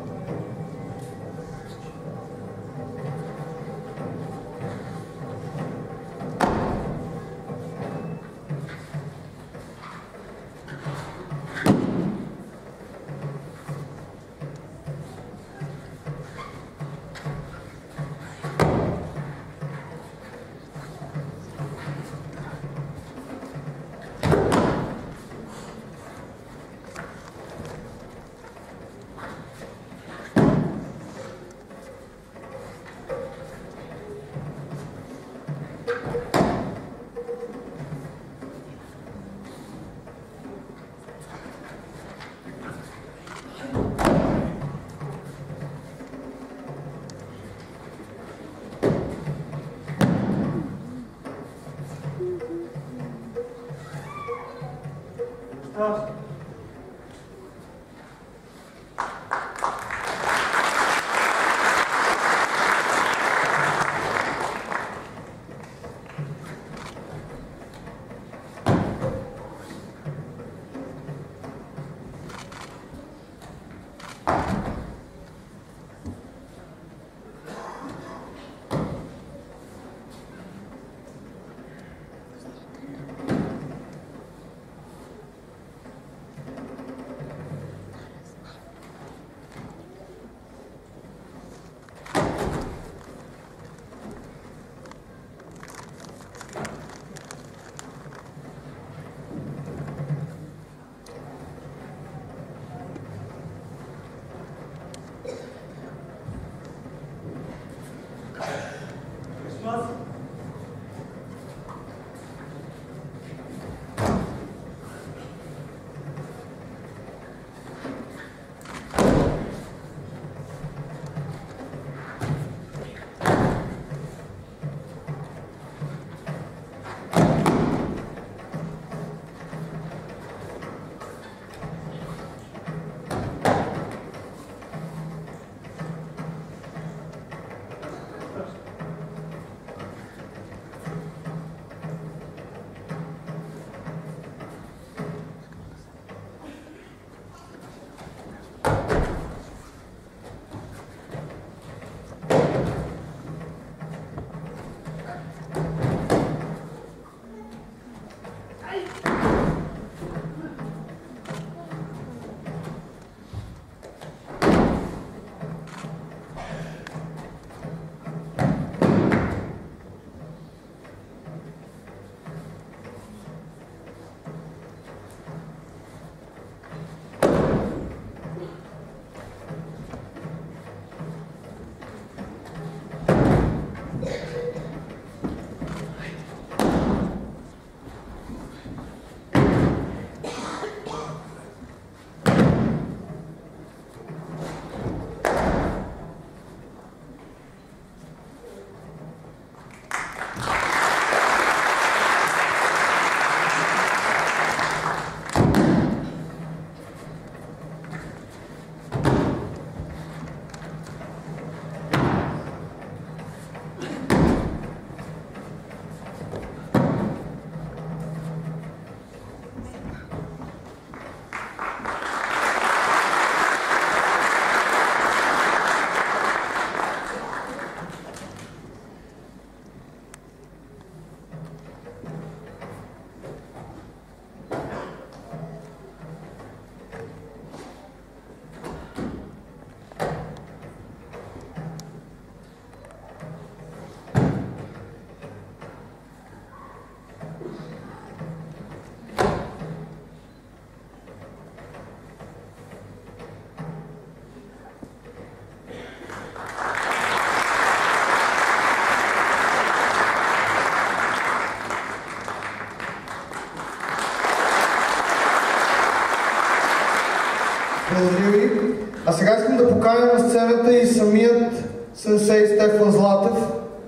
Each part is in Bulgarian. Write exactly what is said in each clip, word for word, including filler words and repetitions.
Благодаря ви. А сега искам да поканя на сцената и самият сенсей Стефан Златев.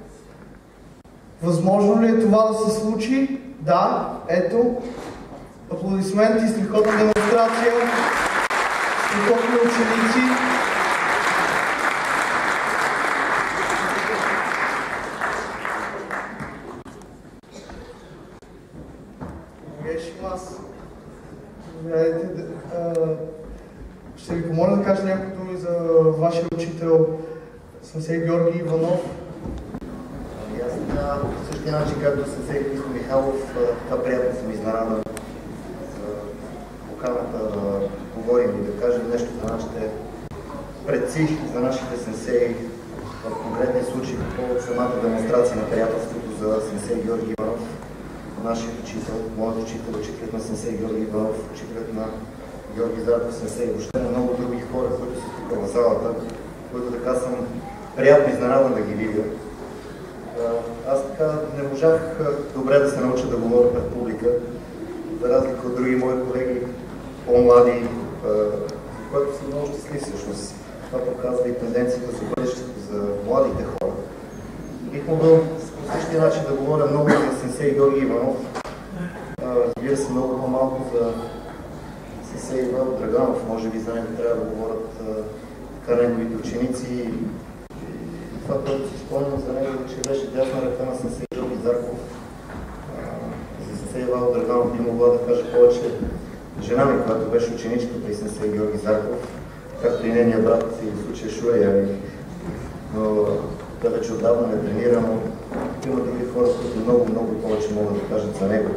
Възможно ли е това да се случи? Да, ето. Аплодисменти, страхотна демонстрация, страхотни ученици. Ще ви помоля да кажа няколко думи за вашия учител сенсей Георги Иванов. И аз така, по същия начин, както сенсей Христо Михайлов, така приятно съм изненадан за поканата да говорим и да кажем нещо за нашите предци, за нашите сенсеи, в конкретния случай по самата демонстрация на приятелството за сенсей Георги Иванов, нашият учител, моят учител, учителят на сенсей Георги Иванов, учителят на Георги Зарков сенсей, въобще на много други хора, които са тук в залата, които така съм приятно изненадан да ги видя. Аз така не можах добре да се науча да говоря пред публика, за разлика от други мои колеги, по-млади, които са много щастливи всъщност. Това показва и тенденцията за бъдещето, за младите хора. Бих могъл по същия начин да говоря много за сенсей Георги Иванов. Разбира се, много по-малко за сенсей Ивайло Драганов. Може би за него трябва да говорят така неговите ученици. Това, което си спомням за него, че беше дясна ръка на сенсей Георги Зарков. За сенсей Ивайло Драганов би могла да кажа повече жена ми, която беше ученичка при сенсей Георги Зарков, както и нейния брат и в случая Шуя, но той вече отдавна не тренира, но има други хора, които много, много повече могат да кажат за него.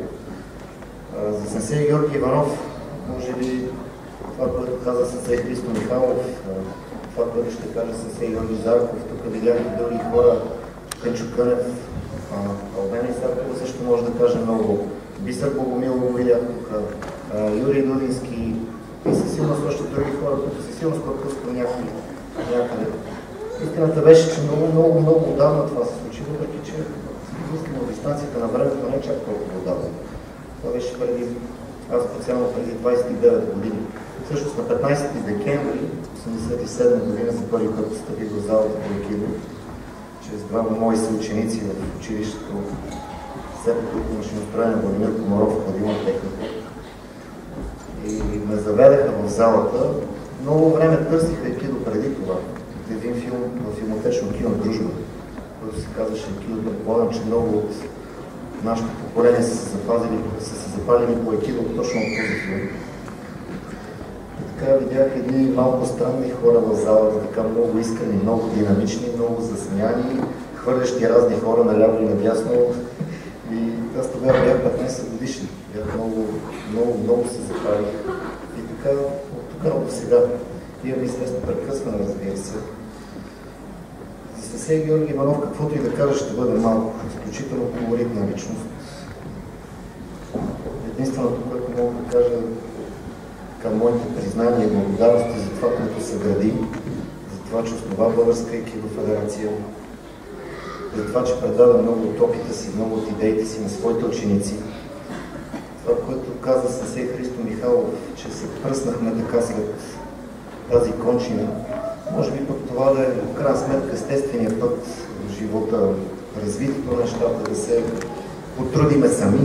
За сенсей Георги Иванов, може би това, което каза сенсей Христо Михайлов, това, което ще каже сенсей Георги Зарков, тук видях и други хора, Пенчо Кънев, Албена Исакова също може да каже много. Бисер Богомилов видях тук, Юрий Дудински и със сигурност още други хора, които със сигурност пропускат някъде. Истината беше, че много, много, много отдавна това се случи, въпреки че от дистанцията на времето не е чак толкова отдавна. Това беше преди, аз специално преди двадесет и девет години. Всъщност на петнадесети декември осемдесет и седма година за първи път стъпих в залата по айкидо, чрез двама мои съученици в училището Сепето и машиностроене Владимир Комаров, Владимир Технико. И ме заведаха в залата. Много време търсих айкидо преди това. Един филм в филмотечно кино Дружба, който се казваше айкидо. Предполагам, че много от нашето поколение са се запазили, са се запалили по айкидо точно от този филм. И така видях едни малко странни хора в залата, така много искрени, много динамични, много засмяни, хвърлящи разни хора наляво и надясно. И аз тогава бях петнадесет годишни. Бях много, много, много се запалих. И така, от тук до сега. Имам известно прекъсване, разбира се. За сенсей Георги Иванов, каквото и да кажа, ще бъде малко. Изключително колоритна личност. Единственото, което мога да кажа към моите признания и благодарности за това, което се гради, за това, че основа Българска айкидо федерация, за това, че предава много от опита си, много от идеите си на своите ученици. Това, което каза сенсей Христо Михайлов, че се пръснахме така след тази кончина. Може би пък това да е в крайна сметка естествения път в живота, развитието на нещата, да се потрудиме сами.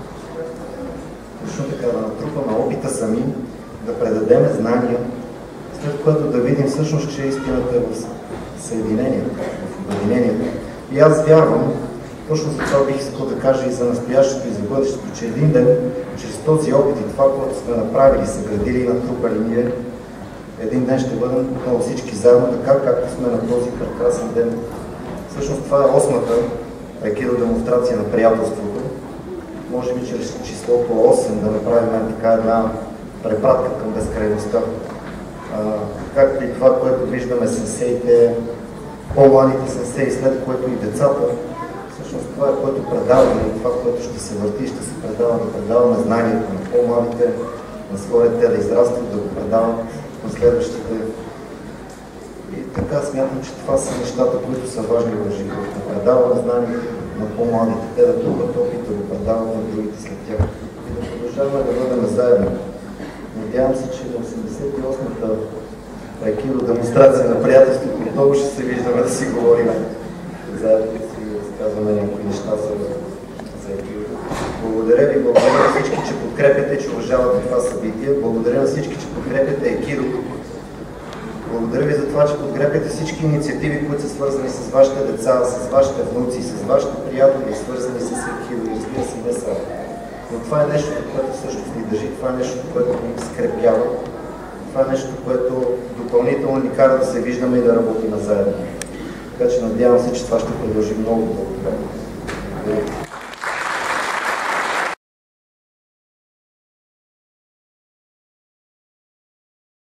Точно така, да натрупаме опита сами, да предадеме знания, след което да видим всъщност, че истината е в съединението, в обединението. И аз вярвам, точно за това бих искал да кажа и за настоящето, и за бъдещето, че един ден, чрез този опит и това, което сме направили, съградили и натрупали ние, един ден ще бъдем отново всички заедно, така както сме на този прекрасен ден. Всъщност това е осмата айкидо демонстрация на приятелството. Може би чрез числото осем да направим така една препратка към безкрайността. А, както и това, което виждаме сенсеите, по-младите сенсеи, след което и децата. Всъщност това е, което предаваме и това, което ще се върти, ще се предава, да предаваме знанието на по-младите, на своите да израстват, да го предават на следващите. И така смятам, че това са нещата, които са важни в живота. Да предаваме знанието на по-младите, те да трупат опит, да го предаваме на другите след тях. И да продължаваме да бъдем заедно. Надявам се, че на осемдесет и осмата айкидо демонстрация на приятелството отново ще се виждаме да си говорим заедно, да си разказваме някои неща за, за айкидо. Благодаря ви, благодаря на всички, че подкрепяте, че уважавате това събитие. Благодаря на всички, че подкрепяте айкидо. Благодаря ви за това, че подкрепяте всички инициативи, които са свързани с вашите деца, с вашите внуци, с вашите приятели, свързани с айкидо и разбира се не само. Но това е нещо, което всъщност ни държи, това е нещо, което ни скрепява, това е нещо, което допълнително ни кара да се виждаме и да работим заедно. Така че надявам се, че това ще продължи много дълго време.